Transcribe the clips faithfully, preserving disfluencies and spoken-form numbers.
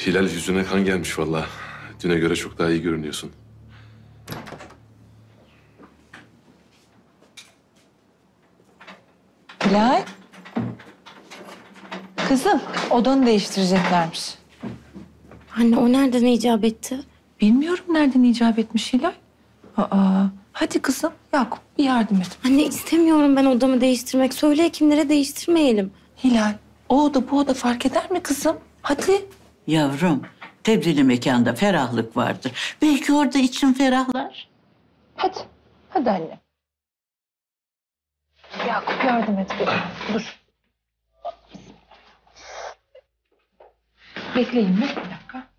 Hilal, yüzüne kan gelmiş vallahi. Düne göre çok daha iyi görünüyorsun. Hilal. Kızım, odanı değiştireceklermiş. Anne o nereden icap etti? Bilmiyorum nereden icap etmiş Hilal. Aa, hadi kızım, Yakup bir yardım et. Anne istemiyorum ben odamı değiştirmek. Söyle hekimlere değiştirmeyelim. Hilal, o oda bu oda fark eder mi kızım? Hadi. Yavrum, tebrili mekanda ferahlık vardır. Belki orada için ferahlar. Hadi, hadi anne. Yakup yardım et bir. Dur. Bekleyin mi? Bir dakika.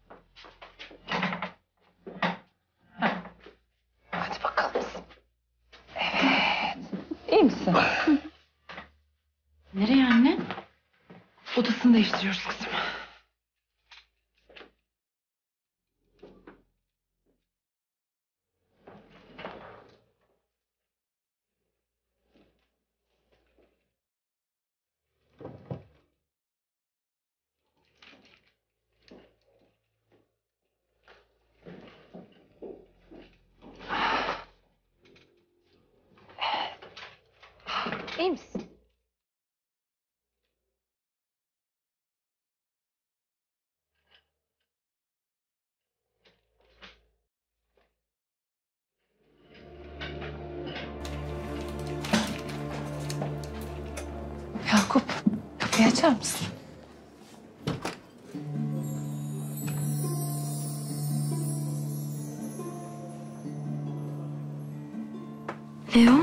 Heh. Hadi bakalım. Evet. İyi misin? Nereye anne? Odasını değiştiriyoruz kızım. İyi misin? Yakup, kapıyı açar mısın? Leo?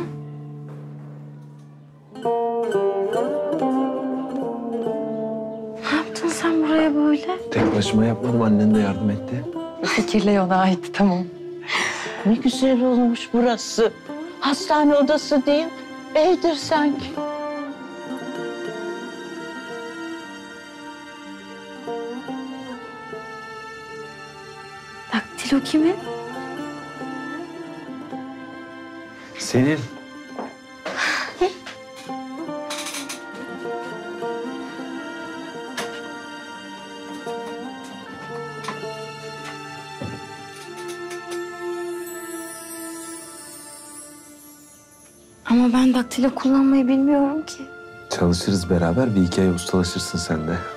Ne yaptın sen buraya böyle? Tek başıma yapmadım, annen de yardım etti. Fikir Leon'a ait, tamam. Ne güzel olmuş burası. Hastane odası değil, evdir sanki. Daktilo kimin? Senin. Ama ben daktilo kullanmayı bilmiyorum ki. Çalışırız beraber, bir iki ay ustalaşırsın sen de.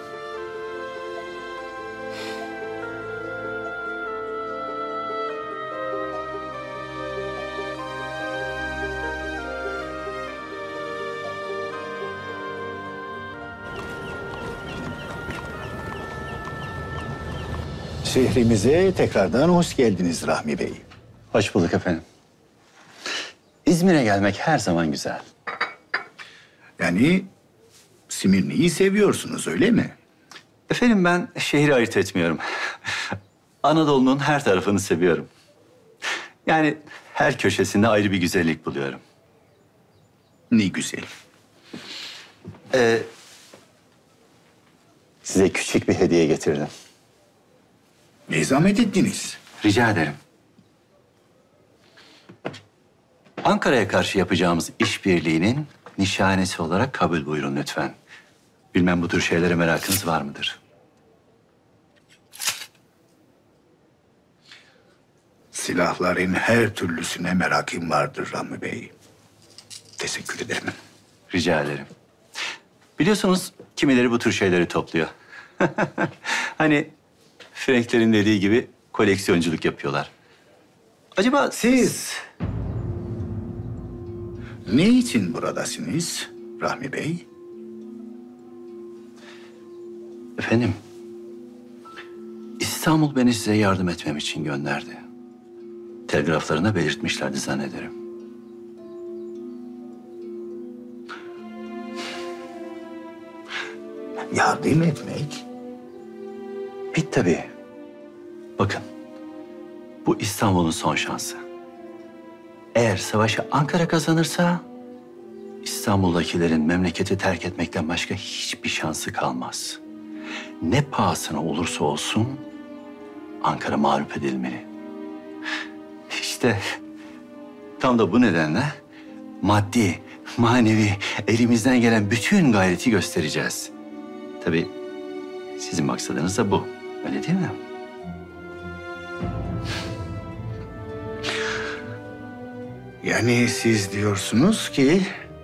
Şehrimize tekrardan hoş geldiniz Rahmi Bey. Hoş bulduk efendim. İzmir'e gelmek her zaman güzel. Yani Simirni'yi seviyorsunuz öyle mi? Efendim ben şehri ayırt etmiyorum. Anadolu'nun her tarafını seviyorum. Yani her köşesinde ayrı bir güzellik buluyorum. Ne güzel. Ee, size küçük bir hediye getirdim. Ne zahmet ettiniz? Rica ederim. Ankara'ya karşı yapacağımız işbirliğinin nişanesi olarak kabul buyurun lütfen. Bilmem bu tür şeylere merakınız var mıdır? Silahların her türlüsüne merakım vardır Rahmi Bey. Teşekkür ederim. Rica ederim. Biliyorsunuz kimileri bu tür şeyleri topluyor. Hani Franklerin dediği gibi koleksiyonculuk yapıyorlar. Acaba siz... Ne için buradasınız Rahmi Bey? Efendim, İstanbul beni size yardım etmem için gönderdi. Telgraflarına belirtmişlerdi zannederim. Yardım etmek? Bit tabii. Bakın, bu İstanbul'un son şansı. Eğer savaşı Ankara kazanırsa... İstanbul'dakilerin memleketi terk etmekten başka hiçbir şansı kalmaz. Ne pahasına olursa olsun Ankara mağlup edilmeli. İşte tam da bu nedenle maddi, manevi elimizden gelen bütün gayreti göstereceğiz. Tabii sizin maksadınız da bu, Öyle değil mi? Yani siz diyorsunuz ki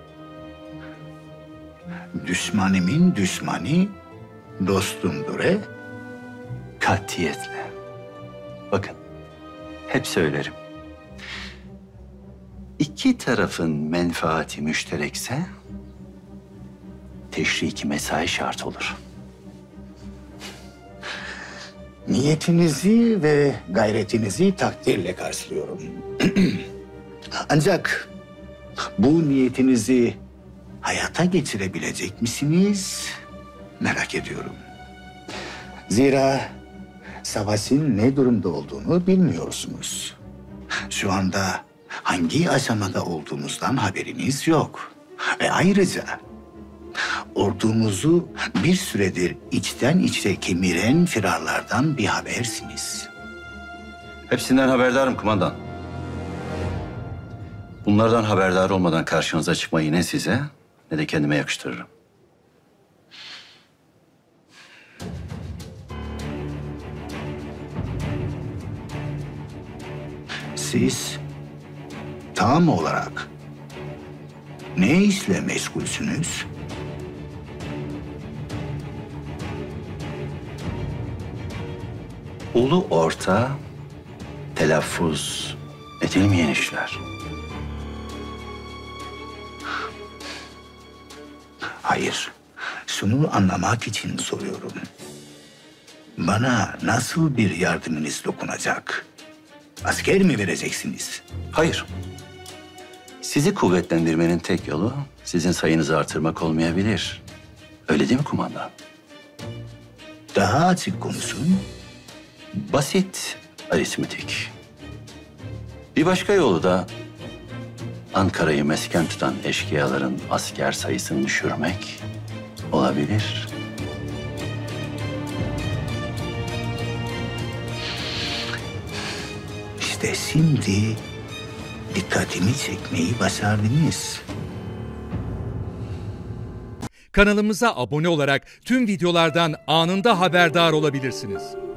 düşmanımın düşmanı dostumdur he? Katiyetle. Bakın, hep söylerim. İki tarafın menfaati müşterekse teşriki mesai şart olur. Niyetinizi ve gayretinizi takdirle karşılıyorum. Ancak bu niyetinizi hayata geçirebilecek misiniz? Merak ediyorum. Zira savaşın ne durumda olduğunu bilmiyorsunuz. Şu anda hangi aşamada olduğumuzdan haberiniz yok. Ve ayrıca ordumuzu bir süredir içten içe kemiren firarlardan bir habersiniz. Hepsinden haberdarım kumandan. Bunlardan haberdar olmadan karşınıza çıkmayı ne size ne de kendime yakıştırırım. Siz tam olarak ne işle meşgulsünüz? Ulu orta, telaffuz edilmeyen işler. Hayır, şunu anlamak için soruyorum. Bana nasıl bir yardımınız dokunacak? Asker mi vereceksiniz? Hayır. Sizi kuvvetlendirmenin tek yolu sizin sayınızı artırmak olmayabilir. Öyle değil mi kumandan? Daha açık konuşun. Basit aritmetik. Bir başka yolu da Ankara'yı mesken tutan eşkıyaların asker sayısını düşürmek olabilir. İşte şimdi dikkatimi çekmeyi başardınız. Kanalımıza abone olarak tüm videolardan anında haberdar olabilirsiniz.